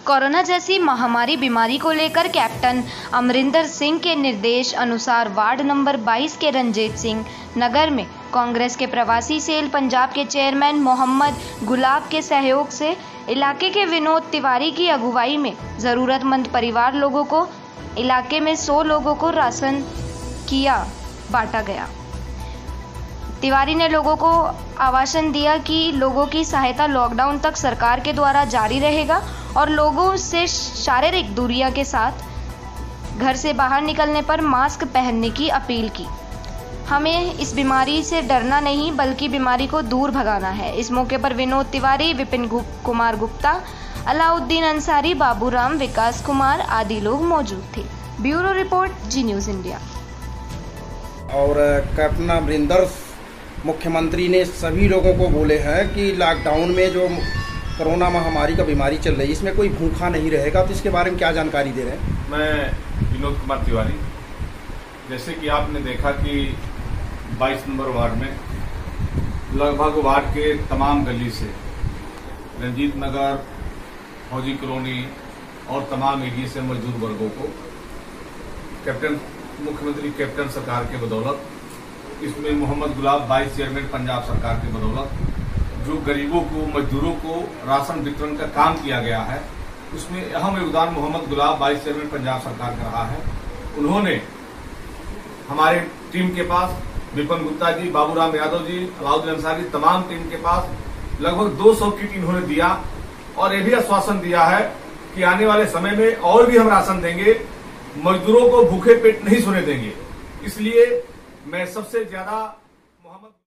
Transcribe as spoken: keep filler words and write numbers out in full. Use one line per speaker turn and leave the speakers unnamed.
Corona जैसी महामारी बीमारी को लेकर कैप्टन अमरिंदर सिंह के निर्देश अनुसार वार्ड नंबर बाईस के रंजीत सिंह नगर में कांग्रेस के प्रवासी सेल पंजाब के चेयरमैन मोहम्मद गुलाब के सहयोग से इलाके के विनोद तिवारी की अगुवाई में ज़रूरतमंद परिवार लोगों को इलाके में सौ लोगों को राशन किया बांटा गया। तिवारी ने लोगों को आश्वासन दिया कि लोगों की सहायता लॉकडाउन तक सरकार के द्वारा जारी रहेगा और लोगों से शारीरिक दूरियां के साथ घर से बाहर निकलने पर मास्क पहनने की अपील की। हमें इस बीमारी से डरना नहीं बल्कि बीमारी को दूर भगाना है। इस मौके पर विनोद तिवारी, विपिन कुमार गुप्ता, अलाउद्दीन अंसारी, बाबूराम, विकास कुमार आदि लोग मौजूद थे। Bureau report, Zee news India.
और कैप्टन अमरिंदर मुख्यमंत्री ने सभी लोगों को बोले हैं कि लॉकडाउन में जो कोरोना महामारी का बीमारी चल रही है इसमें कोई भूखा नहीं रहेगा, तो इसके बारे में क्या जानकारी दे रहे हैं?
मैं विनोद कुमार तिवारी। जैसे कि आपने देखा कि बाईस नंबर वार्ड में लगभग वार्ड के तमाम गली से रंजीत नगर, फौजी कॉलोनी और तमाम एरिया से मजदूर वर्गों को कैप्टन मुख्यमंत्री कैप्टन सरकार के बदौलत, इसमें मोहम्मद गुलाब वाइस चेयरमैन पंजाब सरकार के बदौलत जो गरीबों को, मजदूरों को राशन वितरण का काम किया गया है, उसमें अहम योगदान मोहम्मद गुलाब वाइस चेयरमैन पंजाब सरकार का रहा है। उन्होंने हमारे टीम के पास विपिन गुप्ता जी, बाबूराम यादव जी, अलाउद्दीन अंसारी, तमाम टीम के पास लगभग दो सौ किट इन्होंने दिया और ये भी आश्वासन दिया है कि आने वाले समय में और भी हम राशन देंगे, मजदूरों को भूखे पेट नहीं सोने देंगे। इसलिए मैं सबसे ज्यादा मोहम्मद